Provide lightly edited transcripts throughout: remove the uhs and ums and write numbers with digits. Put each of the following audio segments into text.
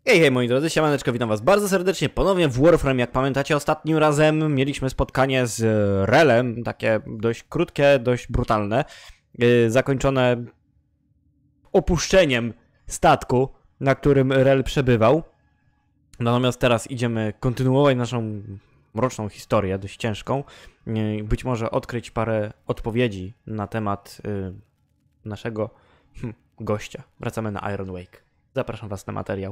Hej, hej moi drodzy, siemaneczko, witam was bardzo serdecznie ponownie w Warframe. Jak pamiętacie, ostatnim razem mieliśmy spotkanie z Relem, takie dość krótkie, dość brutalne, zakończone opuszczeniem statku, na którym Rel przebywał. Natomiast teraz idziemy kontynuować naszą mroczną historię, dość ciężką. Być może odkryć parę odpowiedzi na temat naszego gościa. Wracamy na Iron Wake. Zapraszam was na materiał.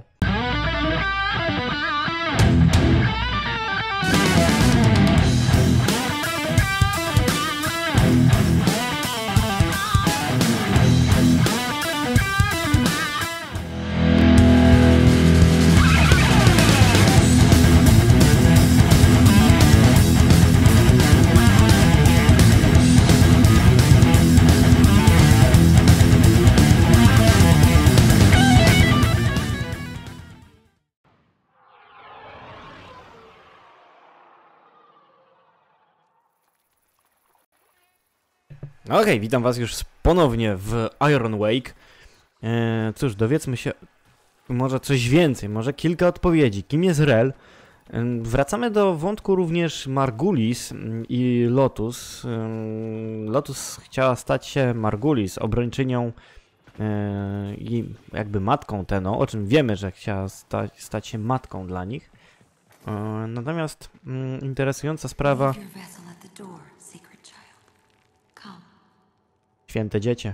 Okej, witam was już ponownie w Iron Wake. Cóż, dowiedzmy się może coś więcej, może kilka odpowiedzi. Kim jest Rel? Wracamy do wątku również Margulis i Lotus. Lotus chciała stać się Margulis, obrończynią i jakby matką Tenno, o czym wiemy, że chciała stać się matką dla nich. Natomiast interesująca sprawa... Święte dziecię.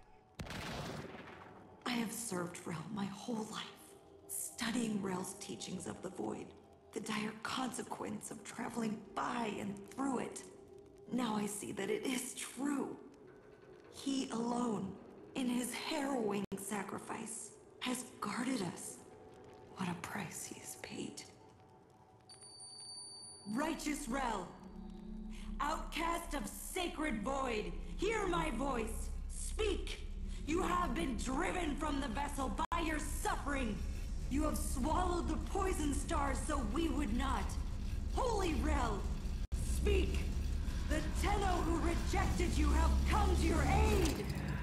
I have served Rel my whole life, studying Rel's teachings of the Void, the dire consequence of traveling by and through it. Now I see that it is true. He alone, in his harrowing sacrifice, has guarded us. What a price he has paid. Righteous Rel, outcast of sacred Void, hear my voice. Speak. You have been driven from the vessel by your suffering. You have swallowed the poison stars so we would not. Holy Rel, speak. The Tenno who rejected you have come to your aid.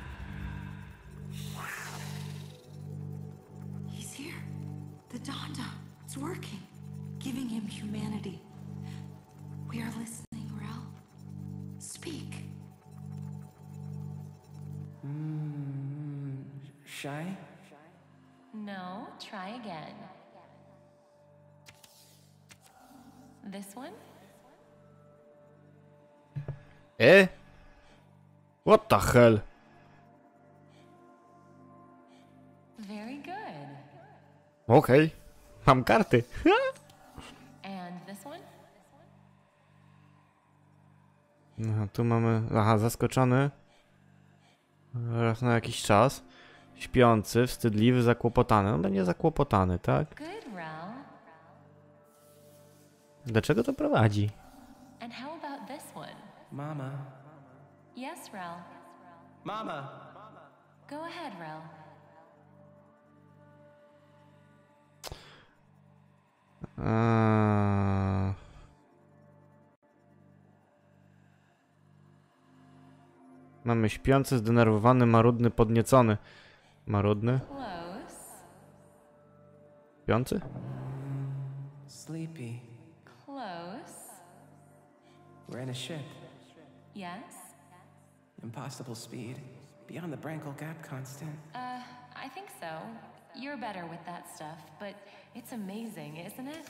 He's here. The Donda. It's working. Giving him humanity. We are listening, Rel. Speak. Shy? No, try again. This one? What the hell? Very good. Okej, mam karty. And this one? No, tu mamy... Aha, zaskoczony. Raz na jakiś czas. Śpiący, wstydliwy, zakłopotany. No będzie zakłopotany, tak? Good, Rel. Dlaczego to prowadzi? And how about this one? Mama. Yes, Rel. Mama! Go ahead, Rel. Mamy śpiący, zdenerwowany, marudny, podniecony. Marudny? Close. Śpiący? Sleepy. Close. We're in a ship. Yes. Impossible speed. Beyond the Brankel Gap constant. I think so. You're better with that stuff, but it's amazing, isn't it?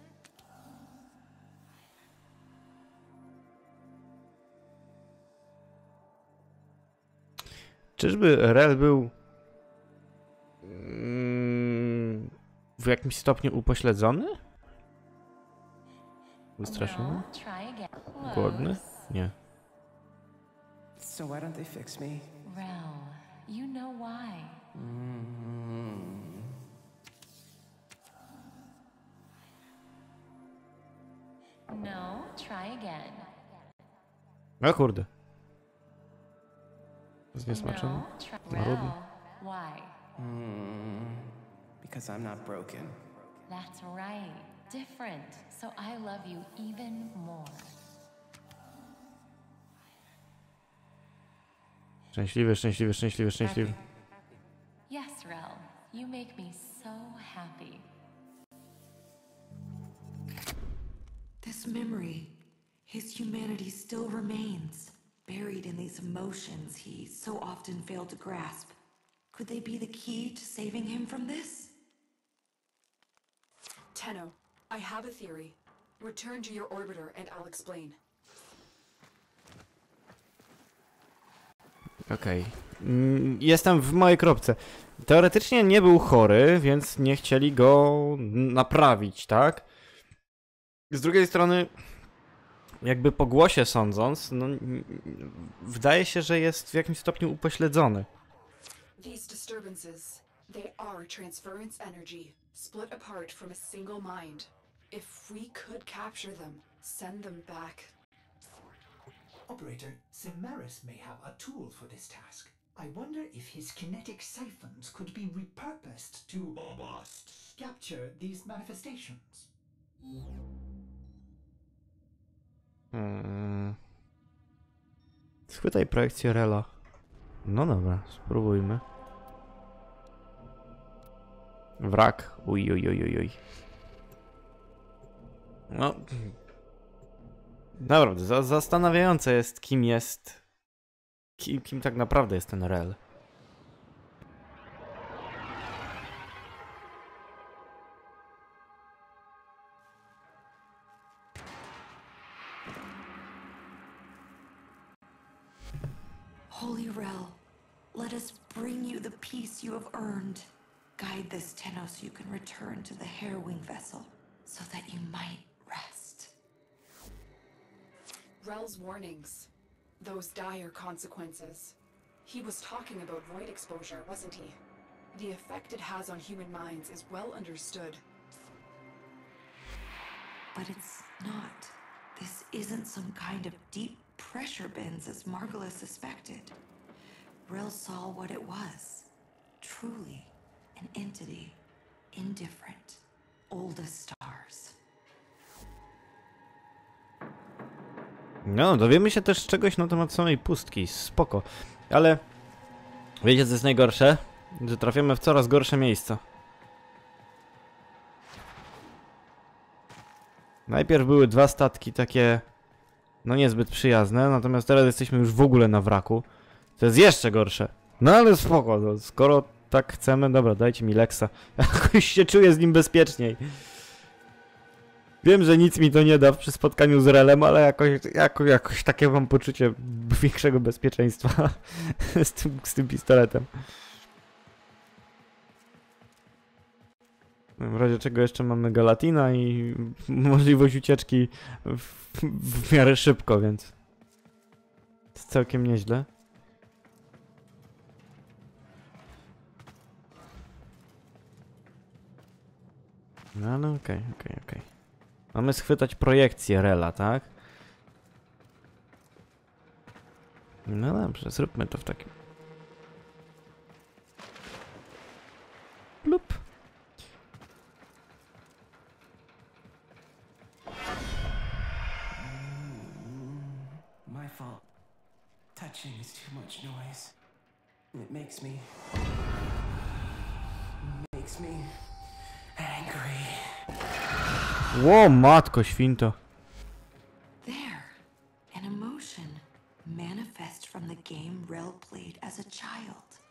Czyżby Rel był w jakimś stopniu upośledzony? Wystraszony? No, try again. Close. Głodny? Nie. So why don't they fix me? Rel, you know why. No, try again. O kurde. Zniesmaczony? No, try. Marudny. Rel, why? Because I'm not broken. That's right. Different. So I love you even more. Szczęśliwy, szczęśliwy, szczęśliwy, szczęśliwy. Yes, Rel. You make me so happy. memory, his humanity still remains, buried in these emotions he so often failed to grasp. Could they be the key to saving him from this? Tenno, I have a theory. Return to your orbiter and I'll explain. Okej. Jestem w mojej kropce. Teoretycznie nie był chory, więc nie chcieli go naprawić, tak? Z drugiej strony, jakby po głosie sądząc, no, wydaje się, że jest w jakimś stopniu upośledzony. These disturbances, they are transference energy, split apart from a single mind. If we could capture them, send them back. Operator, Simaris may have a tool for this task. I wonder if his kinetic siphons could be repurposed to capture these manifestations. Schwytaj projekcję Rela. No dobra, spróbujmy. Wrak. Uj, uj, uj, uj, uj. No. Naprawdę, zastanawiające jest, kim jest... Kim tak naprawdę jest ten Rel. Holy Rel, let us bring you the peace you have earned. Guide this Tenno so you can return to the Hairwing vessel, so that you might rest. Rel's warnings. Those dire consequences. He was talking about void exposure, wasn't he? The effect it has on human minds is well understood. But it's not. This isn't some kind of deep pressure bends as Margulis suspected. Rel saw what it was. Truly, an entity. Indifferent. Old as stars. No, dowiemy się też czegoś na temat samej pustki. Spoko. Ale... Wiecie, co jest najgorsze? Że trafiamy w coraz gorsze miejsca. Najpierw były dwa statki takie... No niezbyt przyjazne, natomiast teraz jesteśmy już w ogóle na wraku. To jest jeszcze gorsze. No ale spoko, no, skoro tak chcemy... Dobra, dajcie mi Lexa. Jakoś się czuję z nim bezpieczniej. Wiem, że nic mi to nie da przy spotkaniu z Relem, ale jakoś takie mam poczucie większego bezpieczeństwa z tym pistoletem. W razie czego jeszcze mamy Galatina i możliwość ucieczki w miarę szybko, więc jest całkiem nieźle. No ale okej. Mamy schwytać projekcję Rela, tak? No dobrze, zróbmy to w takim... Plup. My fault. Touching is too much noise. It makes me angry. Ło, matko świnto. There, an emotion manifest from the game Rel played as a child.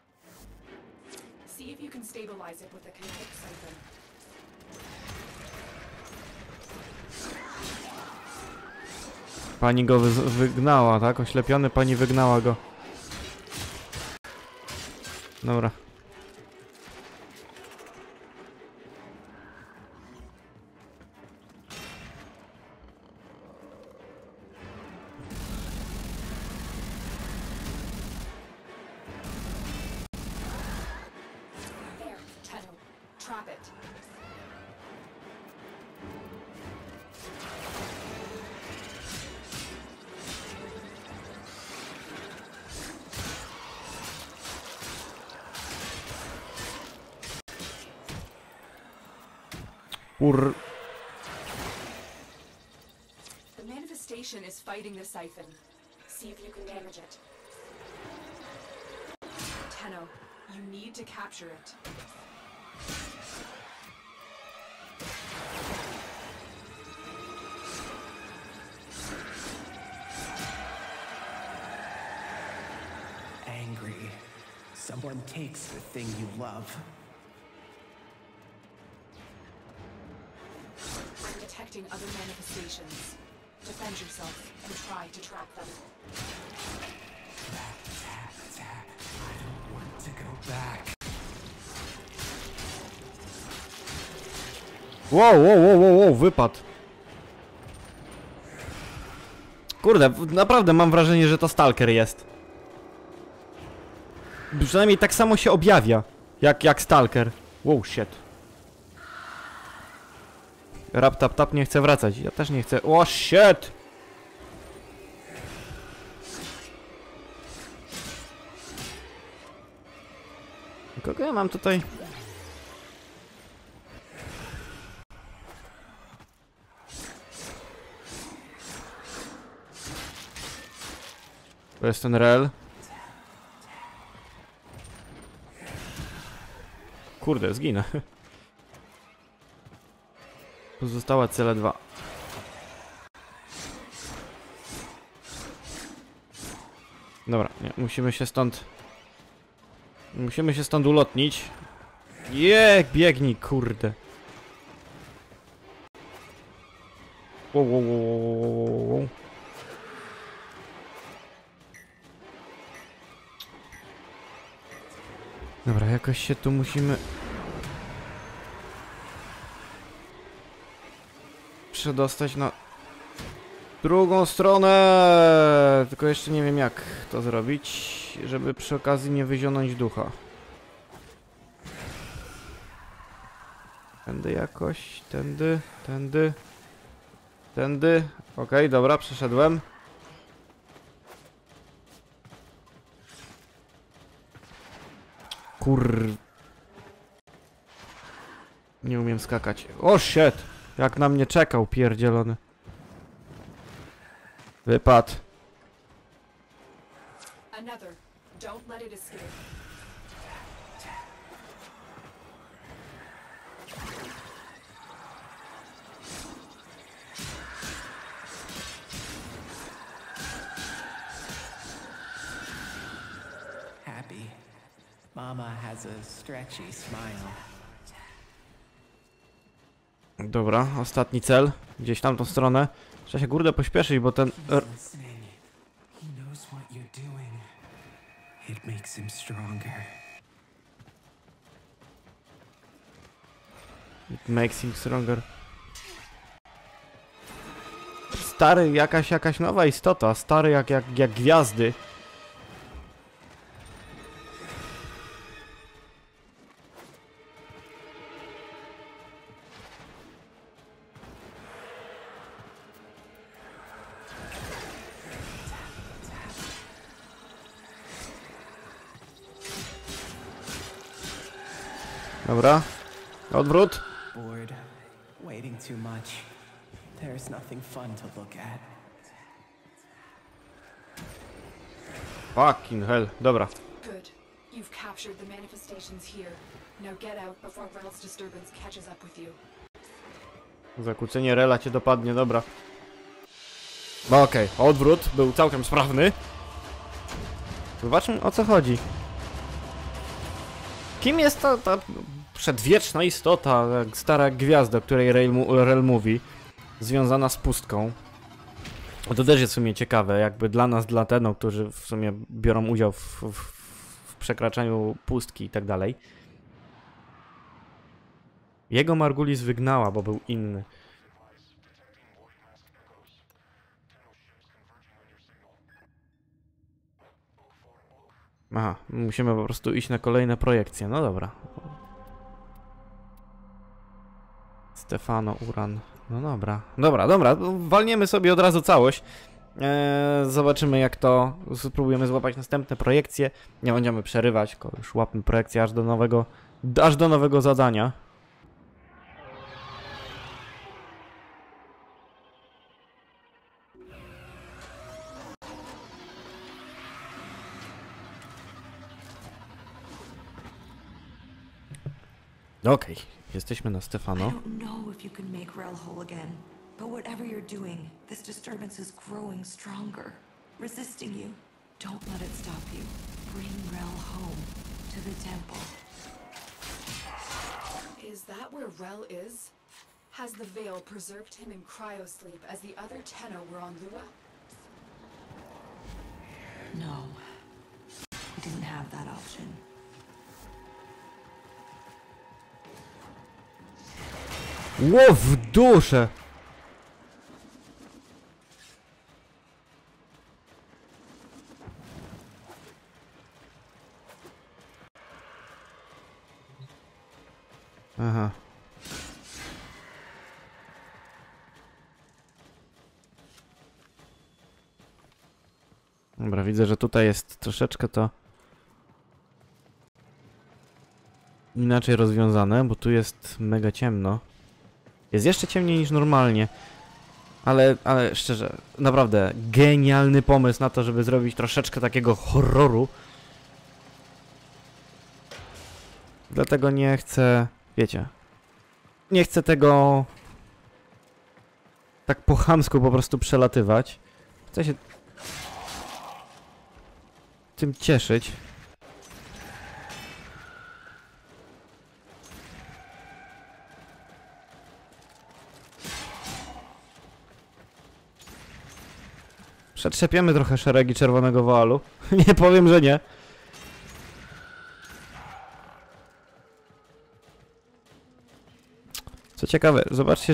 See if you can stabilize it with a kinetic siphon. Pani go wygnała, tak? Oślepiony pani wygnała go. Dobra. There, Tenno. Trap it. The manifestation is fighting the siphon. See if you can damage it. Tenno, you need to capture it. someone takes the thing you love. I'm detecting other manifestations. Defend yourself and try to trap them. I don't want to go back. Wow, wypadł. Kurde, naprawdę mam wrażenie, że to Stalker jest. Przynajmniej tak samo się objawia, jak Stalker. Wow, shit. Rap, nie chce wracać. Ja też nie chcę. O, shit! Kogo ja mam tutaj? To jest ten rel. Kurde, zginę. Pozostała cele 2. Dobra, nie, musimy się stąd ulotnić. Biegnij, kurde. Wow. Dobra, jakoś się tu musimy przedostać na drugą stronę. Tylko jeszcze nie wiem, jak to zrobić, żeby przy okazji nie wyzionąć ducha. Tędy jakoś, tędy. Okej, dobra, przeszedłem. Nie umiem skakać. O, shit! Jak na mnie czekał, pierdzielony. Wypadł. Another. Don't let it escape. Happy. Mama has a stretchy smile. Dobra, ostatni cel. Gdzieś tam tą stronę. Trzeba się kurde pośpieszyć, bo ten... Listening. He knows what you're doing. It makes him stronger. It makes him stronger. Stary, jakaś nowa istota. Stary jak gwiazdy. Dobra. Odwrót. Bored. Waiting too much. There's nothing fun to look at. Fucking hell. Dobra. Good. You've captured the manifestations here. Now get out before Rel's disturbance catches up with you. Zakłócenie rela cię dopadnie, dobra. No okej, odwrót był całkiem sprawny. Zobaczmy, o co chodzi. Kim jest ta przedwieczna istota, stara gwiazda, o której Rel mówi, związana z pustką? To też jest w sumie ciekawe, jakby dla nas, dla Tenno, którzy w sumie biorą udział w przekraczaniu pustki i tak dalej. Jego Margulis wygnała, bo był inny. Aha, musimy po prostu iść na kolejne projekcje. No dobra. Stefano, Uran. No dobra. Dobra. Walniemy sobie od razu całość. Zobaczymy, jak to... Spróbujemy złapać następne projekcje. Nie będziemy przerywać, tylko już łapmy projekcję aż do nowego zadania. Okej, jesteśmy na Stefano. I don't know if you can make Rel whole again, but whatever you're doing, this disturbance is growing stronger, resisting you. Don't let it stop you. Bring Rel home. to the temple. Is that where Rel is? Has the veil preserved him in cryosleep as the other Tenno were on Lua? No. We didn't have that option. Ło, w duszę! Aha. Dobra, widzę, że tutaj jest troszeczkę to inaczej rozwiązane, bo tu jest mega ciemno. Jest jeszcze ciemniej niż normalnie. Ale szczerze, naprawdę genialny pomysł na to, żeby zrobić troszeczkę takiego horroru. Dlatego nie chcę, wiecie, nie chcę tego tak po chamsku po prostu przelatywać. Chcę się tym cieszyć. Przetrzepiemy trochę szeregi czerwonego woalu. Nie powiem, że nie. Co ciekawe, zobaczcie,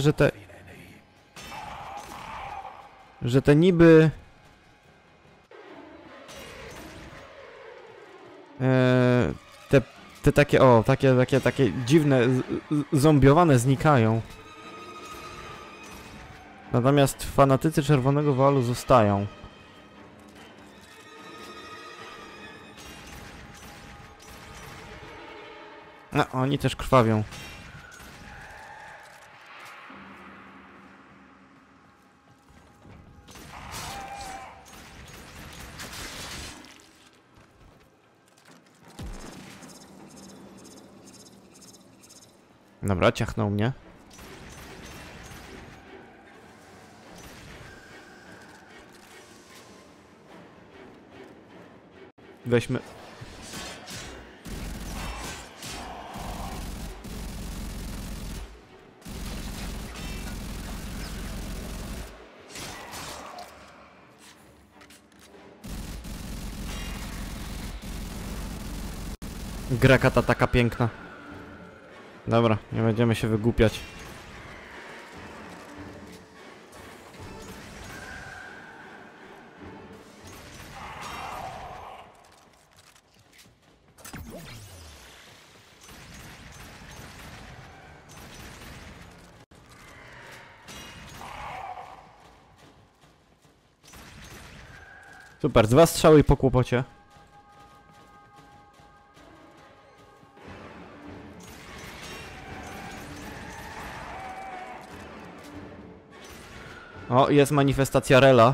że te niby te takie, o, takie dziwne, zombiowane znikają. Natomiast fanatycy czerwonego woalu zostają. No, oni też krwawią. Dobra, ciachnął mnie. Weźmy. Graka ta taka piękna. Dobra, nie będziemy się wygłupiać. Super, 2 strzały i po kłopocie. O, jest manifestacja Rela.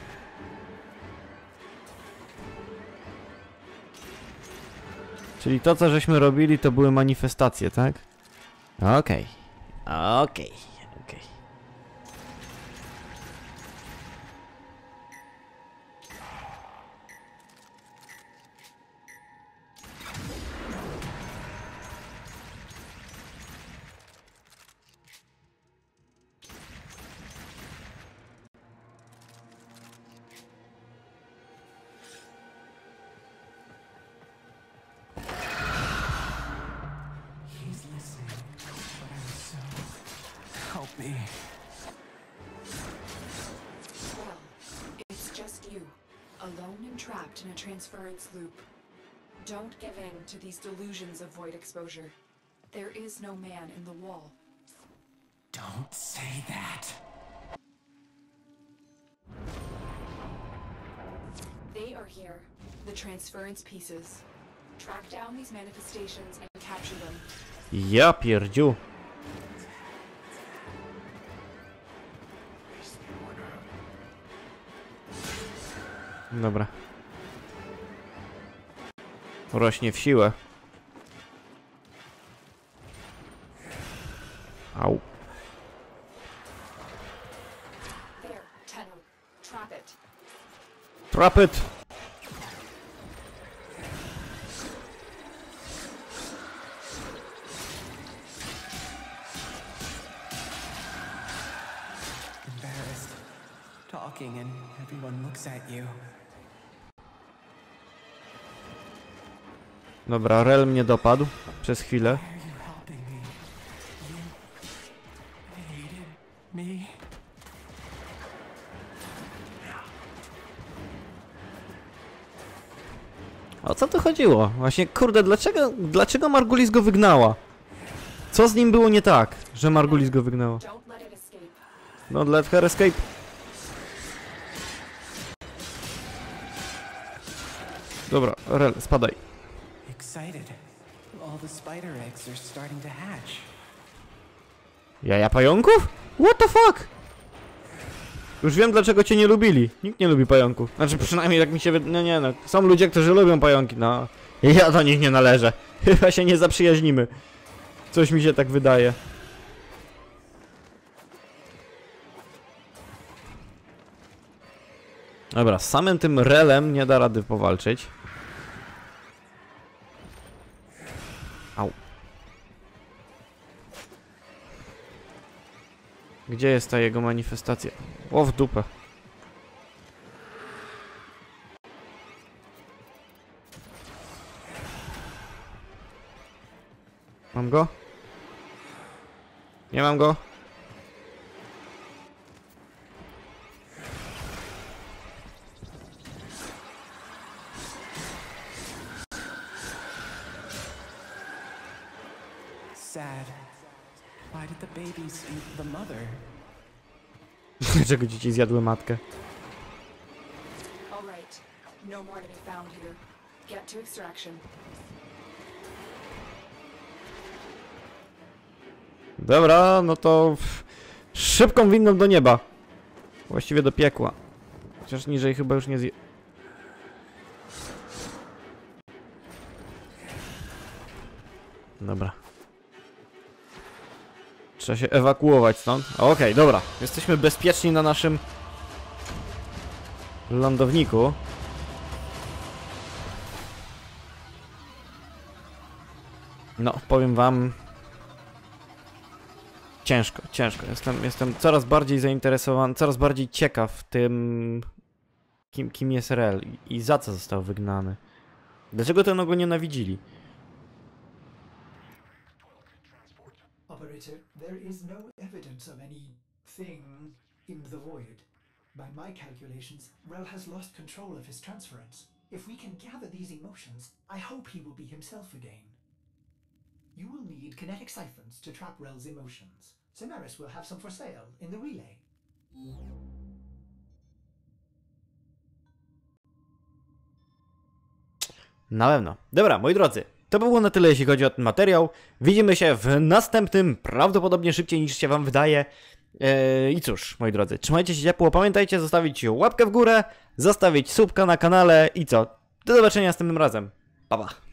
Czyli to, co żeśmy robili, to były manifestacje, tak? Okej. Okej. He's listening, but I'm so... Help me. Well, it's just you, alone and trapped in a transference loop. Don't give in to these delusions of void exposure. There is no man in the wall. Don't say that. They are here, the transference pieces. Track down these manifestations and capture them. Ja pierdziu. Dobra. Rośnie w siłę. Au. There, Tenno. Trap it. Trap it! talking and everyone looks at you. Dobra, Rel mnie dopadł przez chwilę. Why are you helping me? You hated me? O co tu chodziło? Właśnie, kurde, dlaczego Margulis go wygnała? Co z nim było nie tak, że Margulis go wygnała? Don't let it escape. Don't let her escape. Dobra, Rel, spadaj. Excited. All the spider eggs are starting to hatch. Jaja pająków? What the fuck? Już wiem, dlaczego cię nie lubili. Nikt nie lubi pająków. Znaczy, przynajmniej jak mi się no nie no. Są ludzie, którzy lubią pająki, no. Ja do nich nie należę. Chyba się nie zaprzyjaźnimy. Coś mi się tak wydaje. Dobra, z samym tym Relem nie da rady powalczyć. Au. Gdzie jest ta jego manifestacja? O, w dupę. Mam go? Nie mam go? Sad. Why did the babies eat the mother? Dlaczego dzieci zjadły matkę? All right. No more to be found here. Get to extraction. Dobra, no to szybką winną do nieba. Właściwie do piekła. Chociaż niżej chyba już nie zje... Dobra. Trzeba się ewakuować stąd. Okej, dobra. Jesteśmy bezpieczni na naszym lądowniku. No, powiem wam... Ciężko. Jestem coraz bardziej zainteresowany, coraz bardziej ciekaw tym, kim jest Rel i za co został wygnany. Dlaczego ten go nienawidzili? Operator, there is no evidence of any thing in the void. By my calculations, Rel has lost control of his transference. If we can gather these emotions, I hope he will be himself again. You will need kinetic siphons to trap Rel's emotions. Cimeris will have some for sale in the relay. Na pewno. Dobra, moi drodzy, to by było na tyle, jeśli chodzi o ten materiał. Widzimy się w następnym, prawdopodobnie szybciej niż się wam wydaje. I cóż, moi drodzy, trzymajcie się ciepło, pamiętajcie zostawić łapkę w górę, zostawić subka na kanale i co? Do zobaczenia następnym razem. Pa, pa.